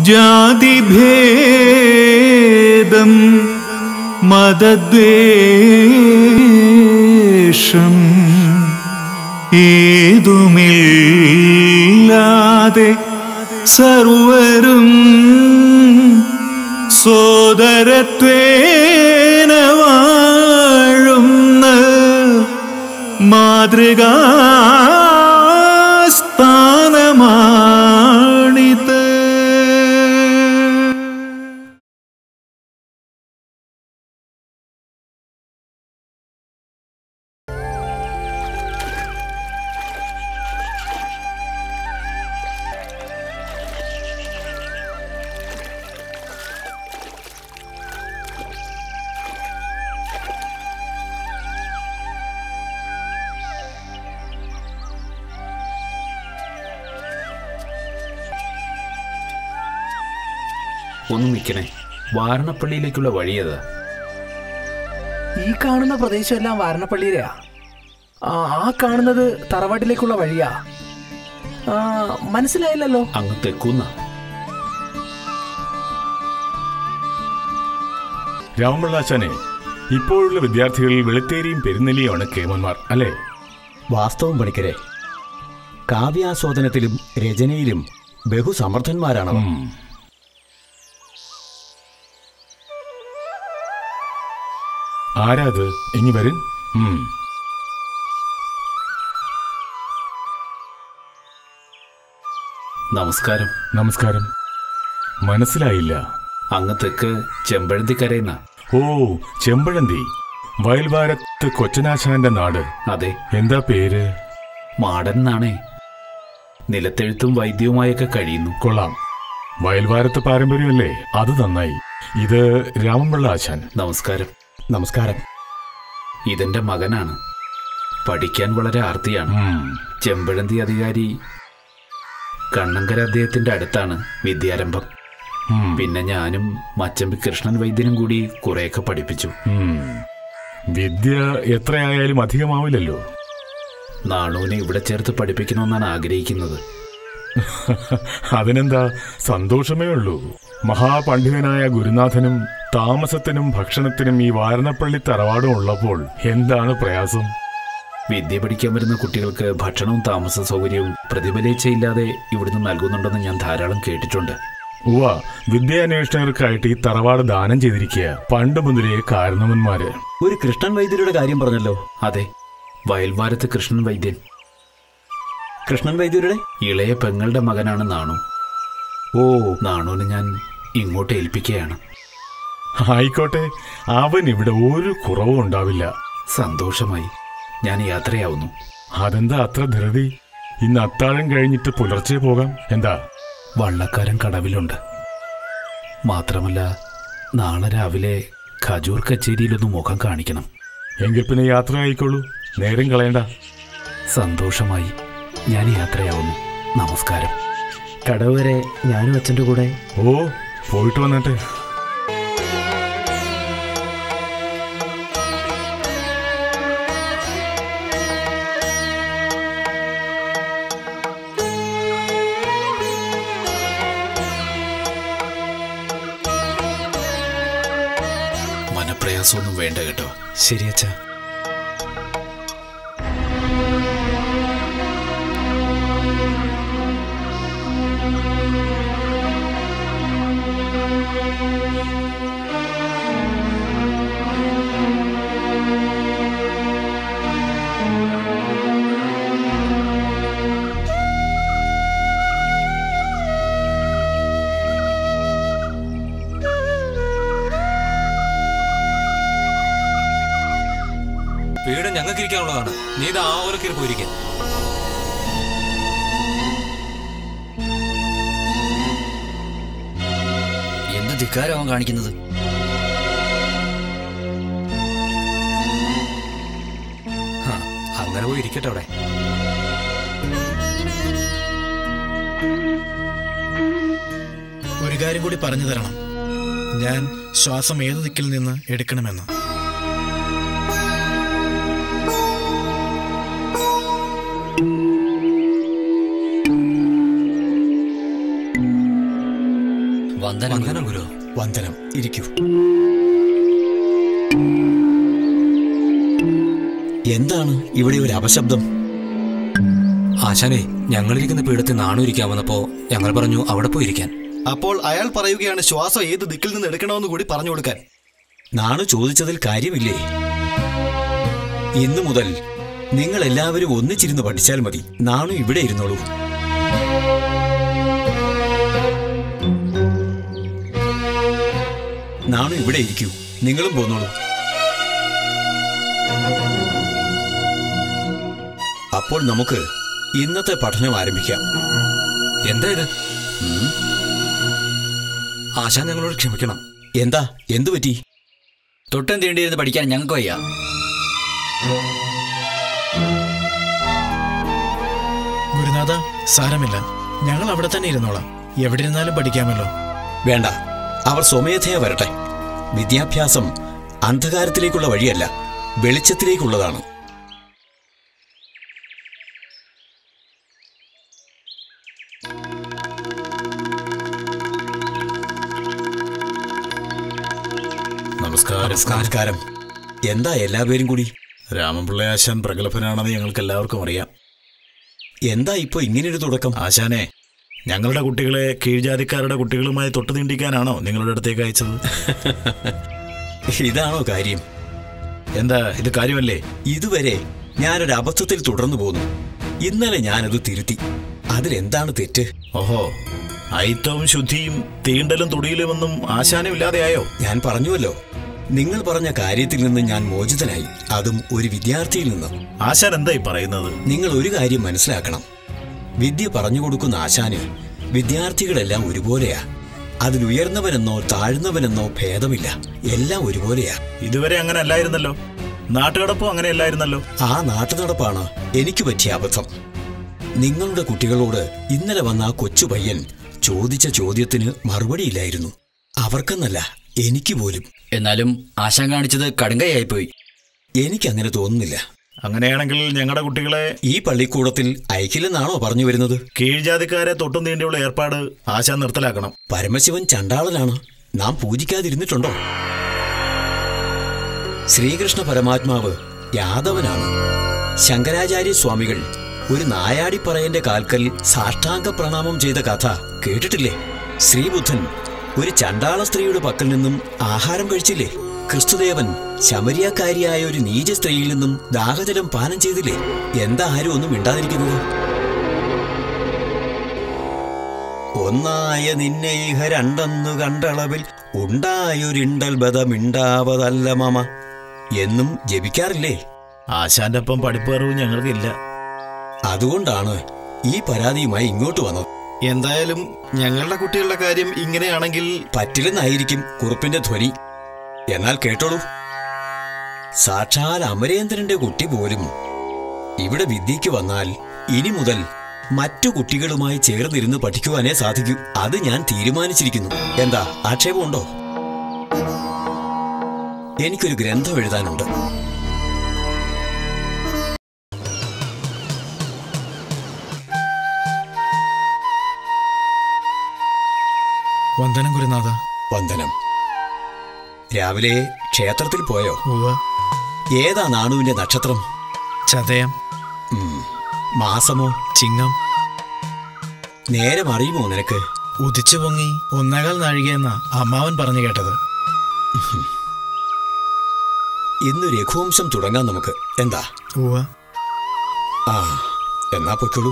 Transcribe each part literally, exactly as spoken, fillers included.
ജാതിഭേദം മതദ്വേഷം ഏതുമില്ലാതെ സർവരും സോദരത്വേന വാഴുന്ന മാതൃകാസ്ഥാനമാണിത്. ഒന്ന് നിൽക്കണേ, വാരണപ്പള്ളിയിലേക്കുള്ള വഴിയത്. ഈ കാണുന്ന പ്രദേശമെല്ലാം വാരണപ്പള്ളിയിലെയാ. ആ കാണുന്നത് തറവാട്ടിലേക്കുള്ള വഴിയാ. മനസ്സിലായില്ലല്ലോ. അങ്ങ് തെക്കുന്ന രാമപിള്ളാശാനെ, ഇപ്പോഴുള്ള വിദ്യാർത്ഥികളിൽ വെളുത്തേരിയും പെരുന്നെല്ലിയുമാണ് കേമന്മാർ അല്ലേ? വാസ്തവം പണിക്കരെ, കാവ്യാസ്വാദനത്തിലും രചനയിലും ബഹുസമർത്ഥന്മാരാണ്. ആരാത്? ഇനി വരും. നമസ്കാരം. നമസ്കാരം. മനസ്സിലായില്ല. അങ്ങ് തെക്ക് ചെമ്പഴന്തിക്കരയെന്ന. ഓ, ചെമ്പഴന്തി, വയൽവാരത്ത് കൊച്ചനാശാന്റെ നാട്. അതെ. എന്താ പേര്? മാടൻ എന്നാണേ. നിലത്തെഴുത്തും വൈദ്യവുമായൊക്കെ കഴിയുന്നു. കൊള്ളാം. വയൽവാരത്ത് പാരമ്പര്യമല്ലേ? അത് നന്നായി. ഇത് രാമപിള്ള ആശാൻ. നമസ്കാരം. നമസ്കാരം. ഇതെന്റെ മകനാണ്. പഠിക്കാൻ വളരെ ആർത്തിയാണ്. ചെമ്പഴന്തി അധികാരി കണ്ണങ്കര അദ്ദേഹത്തിന്റെ അടുത്താണ് വിദ്യാരംഭം. പിന്നെ ഞാനും മച്ചമ്പി കൃഷ്ണൻ വൈദ്യനും കൂടി കുറെയൊക്കെ പഠിപ്പിച്ചു. വിദ്യ എത്രയായാലും അധികമാവില്ലല്ലോ. നാണുവിനെ ഇവിടെ ചേർത്ത് പഠിപ്പിക്കണമെന്നാണ് ആഗ്രഹിക്കുന്നത്. അതിനെന്താ, സന്തോഷമേ ഉള്ളൂ. മഹാപണ്ഡിതനായ ഗുരുനാഥനും താമസത്തിനും ഭക്ഷണത്തിനും ഈ വാരണപ്പള്ളി തറവാടും ഉള്ളപ്പോൾ എന്താണ് പ്രയാസം? വിദ്യ പഠിക്കാൻ വരുന്ന കുട്ടികൾക്ക് ഭക്ഷണവും താമസ സൗകര്യവും പ്രതിഫലേച്ഛയില്ലാതെ ഇവിടുന്ന് നൽകുന്നുണ്ടെന്ന് ഞാൻ ധാരാളം കേട്ടിട്ടുണ്ട്. ഉവ്വ, വിദ്യാന്വേഷണർക്കായിട്ട് ഈ തറവാട് ദാനം ചെയ്തിരിക്കുക പണ്ട് മുതലേ കാരണവന്മാര്. ഒരു കൃഷ്ണൻ വൈദ്യരുടെ കാര്യം പറഞ്ഞല്ലോ. അതെ, വയൽവാരത്ത് കൃഷ്ണൻ വൈദ്യൻ. കൃഷ്ണൻ വൈദ്യരുടെ ഇളയ പെങ്ങളുടെ മകനാണ് നാണു. ഓ, നാണുവിന് ഞാൻ ഇങ്ങോട്ട് ഏൽപ്പിക്കുകയാണ്. ആയിക്കോട്ടെ, അവൻ ഇവിടെ ഒരു കുറവും ഉണ്ടാവില്ല. സന്തോഷമായി. ഞാൻ യാത്രയാവുന്നു. അതെന്താ അത്ര ധൃതി? ഇന്ന് അത്താഴം കഴിഞ്ഞിട്ട് പുലർച്ചെ പോകാം. എന്താ? വള്ളക്കാരൻ കടവിലുണ്ട്. മാത്രമല്ല നാളെ രാവിലെ ഖജൂർ കച്ചേരിയിലൊന്ന് മുഖം കാണിക്കണം. എങ്കിൽ പിന്നെ യാത്ര ആയിക്കോളൂ, നേരം കളയണ്ട. സന്തോഷമായി. ഞാൻ യാത്രയാവുന്നു. നമസ്കാരം. കടവ് വരെ ഞാനും അച്ഛൻ്റെ കൂടെ. ഓ, പോയിട്ട് വന്നട്ടെ. മനപ്രയാസമൊന്നും വേണ്ട കേട്ടോ. ശരി അച്ഛാ. വീട് ഞങ്ങൾക്ക് ഇരിക്കാനുള്ളതാണ്. നീ ഇത് ആ ഓരൊക്കെ പോയിരിക്കാൻ. എന്ത് ധിക്കാരമാണ് കാണിക്കുന്നത്? അങ്ങനെ പോയി ഇരിക്കട്ടെ അവിടെ. ഒരു കാര്യം കൂടി പറഞ്ഞു തരണം. ഞാൻ ശ്വാസം ഏത് ദിക്കിൽ നിന്ന് എടുക്കണമെന്ന്. വന്ദനം വന്ദനം ഗുരു. വന്ദനം. ഇരിക്കൂ. എന്താണ് ഇവിടെ ഒരു അപശബ്ദം? ആശാനെ, ഞങ്ങളിരിക്കുന്ന പീഠത്തിൽ നാണു ഇരിക്കാൻ വന്നപ്പോ ഞങ്ങൾ പറഞ്ഞു അവിടെ പോയിരിക്കാൻ. അപ്പോൾ അയാൾ പറയുകയാണ് ശ്വാസം ഏത് ദിക്കിൽ നിന്ന് എടുക്കണമെന്ന് കൂടി പറഞ്ഞു കൊടുക്കാൻ. നാണു ചോദിച്ചതിൽ കാര്യമില്ലേ? ഇന്നു മുതൽ നിങ്ങൾ എല്ലാവരും ഒന്നിച്ചിരുന്ന് പഠിച്ചാൽ മതി. നാണു ഇവിടെ ഇരുന്നോളൂ. നാണു ഇവിടെ ഇരിക്കൂ. നിങ്ങളും പോന്നോളൂ. അപ്പോൾ നമുക്ക് ഇന്നത്തെ പഠനം ആരംഭിക്കാം. എന്താ ഇത്? ആശാൻ ഞങ്ങളോട് ക്ഷമിക്കണം. എന്താ? എന്തു പറ്റി? തൊട്ടും തീണ്ടിയിരുന്ന് പഠിക്കാൻ ഞങ്ങൾക്ക് വയ്യ. ഗുരുനാഥ, സാരമില്ല, ഞങ്ങൾ അവിടെ തന്നെ ഇരുന്നോളാം. എവിടെ ഇരുന്നാലും പഠിക്കാമല്ലോ. വേണ്ട, അവർ സ്വമേധയാ വരട്ടെ. വിദ്യാഭ്യാസം അന്ധകാരത്തിലേക്കുള്ള വഴിയല്ല, വെളിച്ചത്തിലേക്കുള്ളതാണ്. നമസ്കാരം. നമസ്കാരം. എന്താ എല്ലാവരും കൂടി? രാമൻപിള്ള ആശാൻ പ്രഗത്ഭനാണെന്ന് ഞങ്ങൾക്ക് എല്ലാവർക്കും അറിയാം. എന്താ ഇപ്പൊ ഇങ്ങനൊരു തുടക്കം? ആശാനെ, ഞങ്ങളുടെ കുട്ടികളെ കീഴ്ജാതിക്കാരുടെ കുട്ടികളുമായി തൊട്ടു തീണ്ടിക്കാനാണോ നിങ്ങളുടെ അടുത്തേക്ക് അയച്ചത്? ഇതാണോ കാര്യം? എന്താ ഇത് കാര്യമല്ലേ? ഇതുവരെ ഞാനൊരു അബദ്ധത്തിൽ തുടർന്നു പോന്നു. ഇന്നലെ ഞാനത് തിരുത്തി. അതിലെന്താണ് തെറ്റ്? ഓഹോ, അയിത്തവും ശുദ്ധിയും തീണ്ടലും തുടിയിലുമൊന്നും ആശാനും ഇല്ലാതെയായോ? ഞാൻ പറഞ്ഞുവല്ലോ, നിങ്ങൾ പറഞ്ഞ കാര്യത്തിൽ നിന്ന് ഞാൻ മോചിതനായി. അതും ഒരു വിദ്യാർത്ഥിയിൽ നിന്ന്. ആശാൻ എന്തായി പറയുന്നത്? നിങ്ങൾ ഒരു കാര്യം മനസ്സിലാക്കണം. വിദ്യ പറഞ്ഞു കൊടുക്കുന്ന ആശാന് വിദ്യാർത്ഥികളെല്ലാം ഒരുപോലെയാ. അതിലുയർന്നവനെന്നോ താഴ്ന്നവനെന്നോ ഭേദമില്ല. എല്ലാം ഒരുപോലെയാ. ഇതുവരെ അങ്ങനെ അല്ലായിരുന്നല്ലോ. നാട്ടുകടപ്പും അങ്ങനെ അല്ലായിരുന്നല്ലോ. ആ നാട്ടുനടപ്പാണ് എനിക്ക് പറ്റിയ അബദ്ധം. നിങ്ങളുടെ കുട്ടികളോട് ഇന്നലെ വന്ന ആ കൊച്ചു പയ്യൻ ചോദിച്ച ചോദ്യത്തിന് മറുപടിയില്ലായിരുന്നു. അവർക്കെന്നല്ല, എനിക്ക് പോലും. എന്നാലും ആശാൻ കാണിച്ചത് കടുങ്കയായിപ്പോയി. എനിക്കങ്ങനെ തോന്നുന്നില്ല. അങ്ങനെയാണെങ്കിൽ ഞങ്ങളുടെ കുട്ടികളെ ഈ പള്ളിക്കൂടത്തിൽ അയക്കില്ലെന്നാണോ പറഞ്ഞു വരുന്നത്? കീഴ്ജാതിക്കാരെ തൊട്ടും തീണ്ടിയുള്ള ഏർപ്പാട് ആശാൻ നിർത്തലാക്കണം. പരമശിവൻ ചണ്ടാളനാണ്. നാം പൂജിക്കാതിരുന്നിട്ടുണ്ടോ? ശ്രീകൃഷ്ണ പരമാത്മാവ് യാദവനാണ്. ശങ്കരാചാര്യ സ്വാമികൾ ഒരു നായാടിപ്പറയന്റെ കാൽക്കൽ സാഷ്ടാംഗ പ്രണാമം ചെയ്ത കഥ കേട്ടിട്ടില്ലേ? ശ്രീബുദ്ധൻ ഒരു ചണ്ടാള സ്ത്രീയുടെ പക്കൽ നിന്നും ആഹാരം കഴിച്ചില്ലേ? ക്രിസ്തുദേവൻ ശമരിയാക്കാരിയായ ഒരു നീച സ്ത്രീയിൽ നിന്നും ദാഹജലം പാനം ചെയ്തില്ലേ? എന്താ ആരും ഒന്നും മിണ്ടാതിരിക്കുന്നത്? ഒന്നായ നിന്നെ ഇഹ രണ്ടെന്നു കണ്ടളവിൽ ഉണ്ടായൊരിണ്ടൽ ബദമിണ്ടാവതല്ല മമ എന്നും ജപിക്കാറില്ലേ? ആശാന്റെ ഒപ്പം പഠിപ്പറിവ് ഞങ്ങൾക്കില്ല. അതുകൊണ്ടാണ് ഈ പരാതിയുമായി ഇങ്ങോട്ട് വന്നത്. എന്തായാലും ഞങ്ങളുടെ കുട്ടികളുടെ കാര്യം ഇങ്ങനെയാണെങ്കിൽ പറ്റില്ലെന്നായിരിക്കും കുറുപ്പിന്റെ ധ്വനി. എന്നാൽ കേട്ടോളൂ, സാക്ഷാൽ അമരേന്ദ്രന്റെ കുട്ടി പോലും ഇവിടെ വിദ്യയ്ക്ക് വന്നാൽ ഇനി മുതൽ മറ്റു കുട്ടികളുമായി ചേർന്നിരുന്ന് പഠിക്കുവാനേ സാധിക്കൂ. അത് ഞാൻ തീരുമാനിച്ചിരിക്കുന്നു. എന്താ ആക്ഷേപമുണ്ടോ? എനിക്കൊരു ഗ്രന്ഥം എഴുതാനുണ്ട്. വന്ദനം ഗുരുനാഥ. വന്ദനം. രാവിലെ ക്ഷേത്രത്തിൽ പോയോ? ഉവ്വ. ഏതാ നാണുവിന്റെ നക്ഷത്രം? ചതയം. മാസമോ? ചിങ്ങം. നേരം അറിയുമോ നിനക്ക്? ഉദിച്ചു പൊങ്ങി ഒന്നേകാൽ നാഴികയെന്ന അമ്മാവൻ പറഞ്ഞു കേട്ടത്. ഇന്ന് രഘുവംശം തുടങ്ങാൻ നമുക്ക്. എന്താ? ഉവ്വ. ആ, എന്നാ പൊയ്ക്കോളൂ.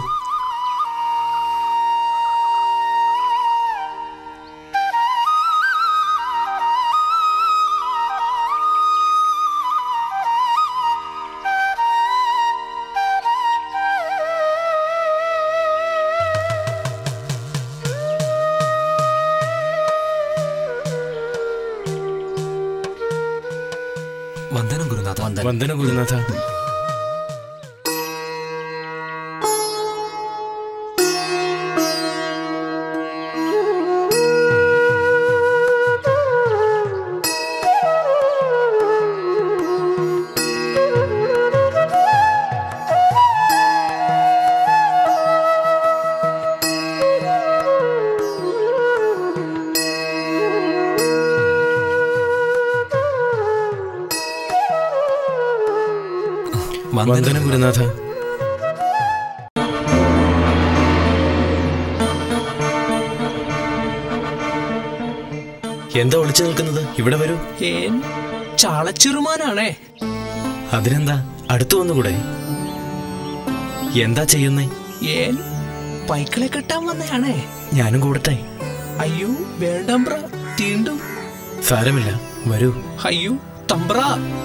വന്ദനം ഗുരുനാഥ. വന്ദനം ഗുരുനാഥ. വന്ദനം ഗുരുനാഥ. എന്താ ഒളിച്ചു നിൽക്കുന്നത്? ഇവിടെ വരൂ. ഏൻ ചാളച്ചെറുമാനാണേ. അതിനെന്താ, അടുത്തു വന്നുകൂടെ? എന്താ ചെയ്യുന്നേ? ഏൻ പൈക്കളെ കെട്ടാൻ വന്നയാണേ. ഞാനും കൂടട്ടെ? അയ്യോ വേണ്ടമ്പ്ര, തീണ്ടും. സാരമില്ല, വരൂ. അയ്യോ തമ്പ്ര.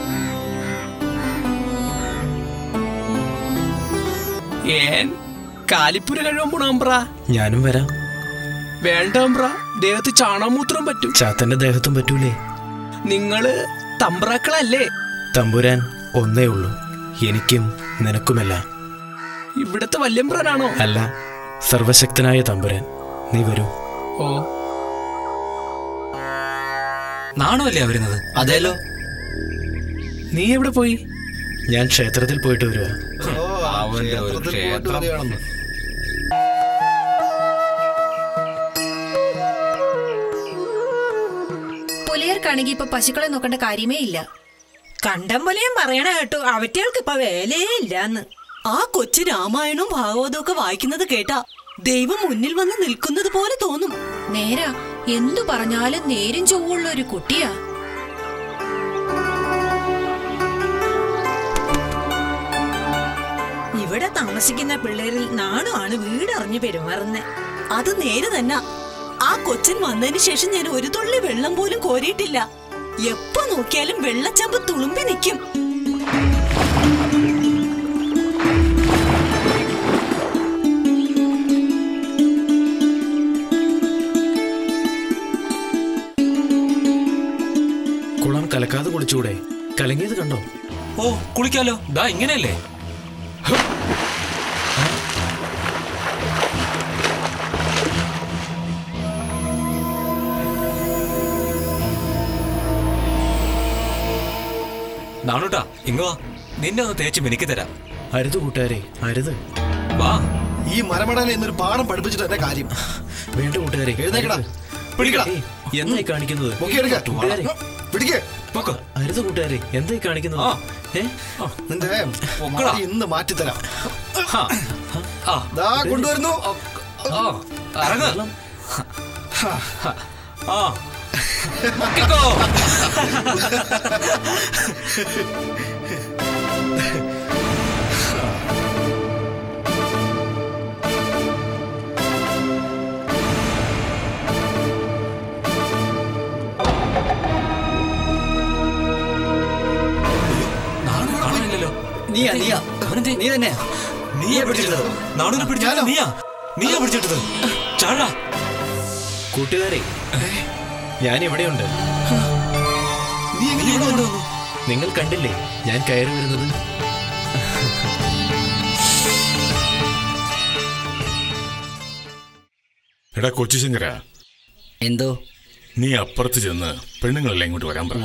ഏൻ കാലിപ്പുര കഴിവാൻ പോണമ്പ്ര. ഞാനും വരാം. വേണ്ടമ്പ്ര, ദേഹത്ത് ചാണാമൂത്രം പറ്റും. ചാത്തന്റെ ദേഹത്തും പറ്റൂലേ? നിങ്ങള് തമ്പ്രാക്കളല്ലേ? തമ്പുരാൻ ഒന്നേ ഉള്ളൂ, എനിക്കും നിനക്കുമല്ല. ഇവിടത്തെ വല്യമ്പ്രനാണോ? അല്ല, സർവശക്തനായ തമ്പുരാൻ. നീ വരൂ. ഓ, നാണുമല്ലേ വരുന്നത്? അതേലോ. നീ എവിടെ പോയി? ഞാൻ ക്ഷേത്രത്തിൽ പോയിട്ട് വരുക. പുലിയർക്കാണെങ്കി ഇപ്പൊ പശുക്കളെ നോക്കേണ്ട കാര്യമേ ഇല്ല. കണ്ടം പോലെയും പറയണ കേട്ടു, അവറ്റകൾക്ക് ഇപ്പൊ വേലയേ ഇല്ലാന്ന്. ആ കൊച്ചു രാമായണവും ഭാഗവതവും ഒക്കെ വായിക്കുന്നത് കേട്ടാ ദൈവം മുന്നിൽ വന്ന് നിൽക്കുന്നത് പോലെ തോന്നും. നേരാ, എന്തു പറഞ്ഞാലും നേരും ചൊവ്വുള്ള ഒരു കുട്ടിയാ. ഇവിടെ താമസിക്കുന്ന പിള്ളേരിൽ നാണുമാണ് വീടറിഞ്ഞു പെരുമാറുന്നേ. അത് നേര് തന്നെ. ആ കൊച്ചൻ വന്നതിന് ശേഷം ഞാൻ ഒരു തുള്ളി വെള്ളം പോലും കോരിയിട്ടില്ല. എപ്പോ നോക്കിയാലും വെള്ളച്ചമ്പ് തുളുമ്പി നിൽക്കും. കുളം കലക്കാതെ കുളിച്ചൂടെ? കലങ്ങിയത് കണ്ടോ? ഓ, കുളിക്കാലോ. ദാ ഇങ്ങനെയല്ലേ. നാണുട്ടാ, ഇങ്ങ് വാ. നിന്നെ ഒന്ന് തേച്ച് എനിക്ക് തരാം. അരുത് കൂട്ടുകാരെ, അരുത്. വാ. ഈ മരമടനെ എന്നൊരു പാഠം പഠിപ്പിച്ചിട്ട് എന്റെ കാര്യം. വേണ്ട കൂട്ടുകാരെ, എഴുന്നേക്കടാ, പിടിക്കടാ. എന്തായി കാണിക്കുന്നത്? അരുത് കൂട്ടുകാരെ, എന്തായി കാണിക്കുന്നത്? നിന്റെ ഇന്ന് മാറ്റിത്തരാം. കൊണ്ടുവരുന്നു. നീയാ നീയാ നീ തന്നെയാ. നീയാ പിടിച്ചിട്ടത്. നാണുനെ പിടിച്ചത് നീയാ. നീയാ പിടിച്ചിട്ടത്. ചാടാ. കൂട്ടുകാരെ, ഞാൻ ഇവിടെയുണ്ട്. നിങ്ങൾ കണ്ടില്ലേ ഞാൻ കയറി വരുന്നത്? എടാ കൊച്ചുശങ്കര, എന്തോ? നീ അപ്പുറത്ത് ചെന്ന് പെണ്ണുങ്ങളെല്ലാം ഇങ്ങോട്ട് വരാൻ പറ.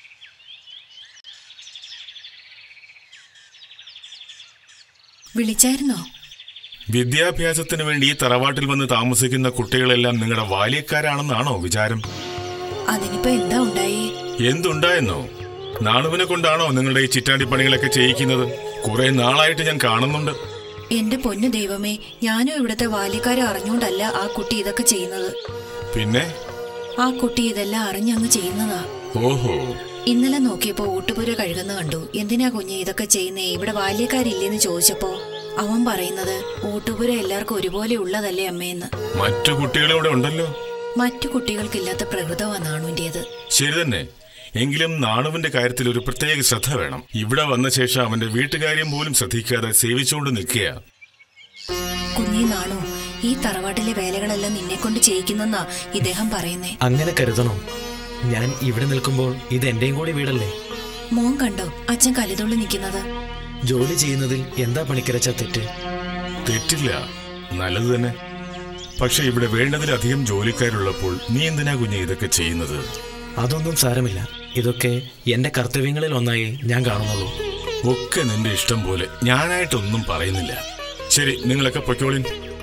വിളിച്ചായിരുന്നോ? വിദ്യാഭ്യാസത്തിന് വേണ്ടി ഈ തറവാട്ടിൽ വന്ന് താമസിക്കുന്ന കുട്ടികളെല്ലാം നിങ്ങളുടെ ബാല്യക്കാരാണെന്നാണോ വിചാരം? അതിനിപ്പോ എന്താ ഉണ്ടായി? എന്തുണ്ടായെന്നോ? നാണുവിനെ കൊണ്ടാണോ നിങ്ങളുടെ ഈ ചിറ്റാടിപ്പണികളൊക്കെ ചെയ്യിക്കുന്നത്? കുറെ നാളായിട്ട് ഞാൻ കാണുന്നുണ്ട്. എന്റെ പൊന്നു ദൈവമേ, ഞാനും ഇവിടത്തെ ബാല്യക്കാരെ അറിഞ്ഞോണ്ടല്ല ആ കുട്ടി ഇതൊക്കെ ചെയ്യുന്നത്. പിന്നെ ആ കുട്ടി ഇതെല്ലാം അറിഞ്ഞങ്ങ് ചെയ്യുന്നതാ. ഓഹോ. ഇന്നലെ നോക്കിയപ്പോ ഊട്ടുപുര കഴുകുന്ന കണ്ടു. എന്തിനാ കുഞ്ഞെ ഇതൊക്കെ ചെയ്യുന്നേ? ഇവിടെ ബാല്യക്കാരില്ലെന്ന് ചോദിച്ചപ്പോ അവൻ പറയുന്നത് ഊട്ടുപുര എല്ലാവർക്കും ഒരുപോലെ ഉള്ളതല്ലേ അമ്മയെന്ന്. മറ്റു കുട്ടികൾ ഇവിടെ ഉണ്ടല്ലോ. മറ്റു കുട്ടികൾക്കില്ലാത്ത പ്രകൃതമാണ് നാണുവിന്റേത്. ശരി തന്നെ. എങ്കിലും നാണുവിന്റെ കാര്യത്തിൽ ഒരു പ്രത്യേക ശ്രദ്ധ വേണം. ഇവിടെ വന്ന ശേഷം അവന്റെ വീട്ടുകാര്യം പോലും ശ്രദ്ധിക്കാതെ സേവിച്ചുകൊണ്ട് നിൽക്കുക. കുഞ്ഞി നാണു, ഈ തറവാട്ടിലെ വേലകളെല്ലാം നിന്നെ കൊണ്ട് ചെയ്യിക്കുന്നെന്നാ ഇദ്ദേഹം പറയുന്നേ. അങ്ങനെ കരുതണോ? ഞാൻ ഇവിടെ നിൽക്കുമ്പോൾ ഇത് എന്റെയും കൂടി വീടല്ലേ? മോൻ കണ്ടോ അച്ഛൻ കലിതുള്ളി നിൽക്കുന്നത്? ജോലി ചെയ്യുന്നതിൽ എന്താ പണിക്കരച്ച തെറ്റ്? തെറ്റില്ല, നല്ലത് തന്നെ. പക്ഷെ ഇവിടെ വേണ്ടതിലധികം ജോലിക്കാരുള്ളപ്പോൾ നീ എന്തിനാ കുഞ്ഞെ ഇതൊക്കെ ചെയ്യുന്നത്? അതൊന്നും സാരമില്ല. ഇതൊക്കെ എന്റെ കർത്തവ്യങ്ങളിൽ ഒന്നായി ഞാൻ കാണുന്നുള്ളൂ. ഒക്കെ നിന്റെ ഇഷ്ടം പോലെ. ഞാനായിട്ടൊന്നും പറയുന്നില്ല. ശരി, നിങ്ങളൊക്കെ പൊയ്ക്കോളിൻ.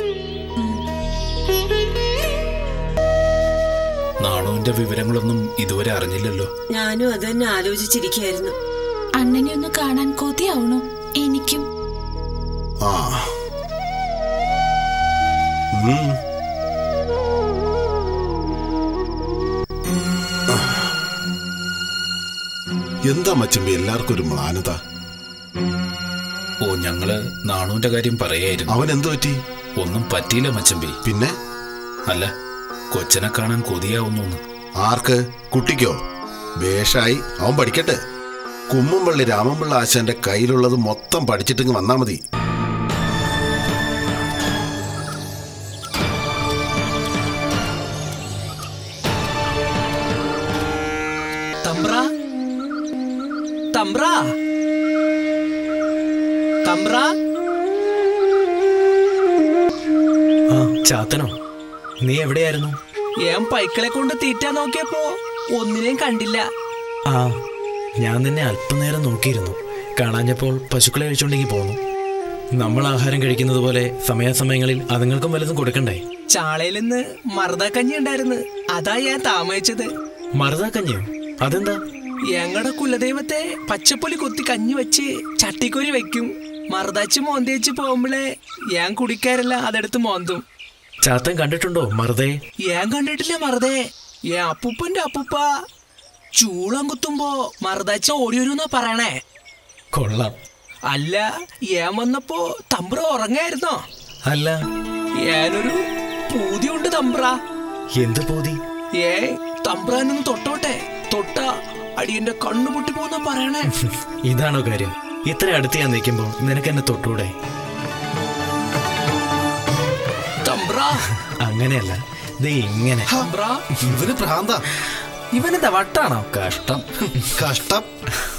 നാണുവിന്റെ വിവരങ്ങളൊന്നും ഇതുവരെ അറിഞ്ഞില്ലല്ലോ. ഞാനും അത് തന്നെ ആലോചിച്ചിരിക്കുകയായിരുന്നു. അണ്ണനെ ഒന്ന് കാണാൻ കൊതിയാവണോ? എനിക്കും. ആ എന്താ മച്ചമ്പി എല്ലാവർക്കും ഒരു മ്ലാനത? ഓ ഞങ്ങള് നാണുവിന്റെ കാര്യം പറയായിരുന്നു. അവൻ എന്തു പറ്റി? ഒന്നും പറ്റിയില്ല മച്ചമ്പി. പിന്നെ? അല്ല, കൊച്ചനെ കാണാൻ കൊതിയാവുന്നു. ആർക്ക്? കുട്ടിക്കോ? വേഷായി അവൻ പഠിക്കട്ടെ. കുമ്മമ്പള്ളി രാമൻപിള്ള ആശാന്റെ കയ്യിലുള്ളത് മൊത്തം പഠിച്ചിട്ടിങ്ങ് വന്നാ മതി. തമ്പ്രാ തമ്പ്രാ തമ്പ്രാ ആ ചാത്തനോ, നീ എവിടെയായിരുന്നു? ഞാൻ പൈക്കളെ കൊണ്ട് തീറ്റാൻ നോക്കിയപ്പോ ഒന്നിനെയും കണ്ടില്ല. ആ ഞാൻ നിന്നെ അല്പനേരം നോക്കിയിരുന്നു. കാണാഞ്ഞപ്പോൾ പശുക്കളെ കഴിച്ചുകൊണ്ടെങ്കിൽ പോന്നു. നമ്മൾ ആഹാരം കഴിക്കുന്നത് പോലെ സമയാസമയങ്ങളിൽ അതുങ്ങൾക്കും വല്ലതും കൊടുക്കണ്ടേ? ചാളയിൽ നിന്ന് മറുതാക്കഞ്ഞി ഉണ്ടായിരുന്നു, അതാ ഞാൻ താമസിച്ചത്. മറുതാക്കഞ്ഞിയോ? അതെന്താ? ഞങ്ങളുടെ കുലദൈവത്തെ പച്ചപ്പൊലി കൊത്തി കഞ്ഞി വെച്ച് ചട്ടിക്കൊരി വെക്കും. മറുതാച്ച് മോന്തേച്ച് പോകുമ്പോഴേ ഞാൻ കുടിക്കാറില്ല, അതെടുത്ത് മോന്തും. ചാത്തൻ കണ്ടിട്ടുണ്ടോ മറുതേ? ഞാൻ കണ്ടിട്ടില്ല മറുതേ. ഞാൻ അപ്പൂപ്പന്റെ അപ്പൂപ്പ ചൂളം കുത്തുമ്പോ മറുതാച്ച ഓടി വരുന്നാ പറയണേ. കൊള്ളാം. അല്ല, ഞാൻ വന്നപ്പോ തമ്പ്ര ഉറങ്ങായിരുന്നോ? അല്ല, ഞാനൊരു പൂതിയുണ്ട് തമ്പ്ര. എന്ത് പൂതി? ഏ തമ്പ്രാനൊന്ന് തൊട്ടോട്ടെ. തൊട്ട അടിയന്റെ കണ്ണു പൊട്ടി പോന്നാ പറയണേ. ഇതാണോ കാര്യം? ഇത്ര അടുത്ത് ഞാൻ നിൽക്കുമ്പോ നിനക്ക് എന്നെ തൊട്ടൂടെ? തമ്പ്രാ അങ്ങനെയല്ല, ദേ ഇങ്ങനെ. തമ്പ്രാ ഇവന് ഭ്രാന്ത. ഇവനെന്താ വട്ടാണോ? കഷ്ടം കഷ്ടം.